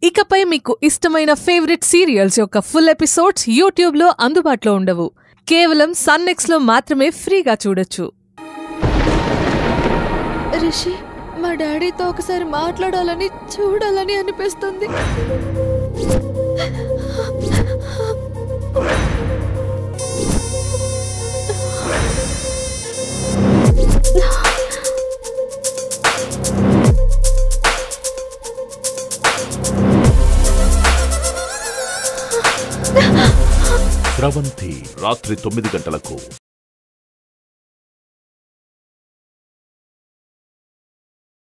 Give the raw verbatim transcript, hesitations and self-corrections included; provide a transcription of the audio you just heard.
ఇకపై మీకు ఇష్టమైన ఫేవరెట్ సీరియల్స్ యొక్క ఫుల్ ఎపిసోడ్స్ యూట్యూబ్లో అందుబాటులో ఉండవు. కేవలం సన్ నెక్స్ట్ లో మాత్రమే ఫ్రీగా చూడొచ్చు. రిషి, మా డాడీతో ఒకసారి మాట్లాడాలని చూడాలని అనిపిస్తుంది. స్రవంతి రాత్రి తొమ్మిది గంటలకు.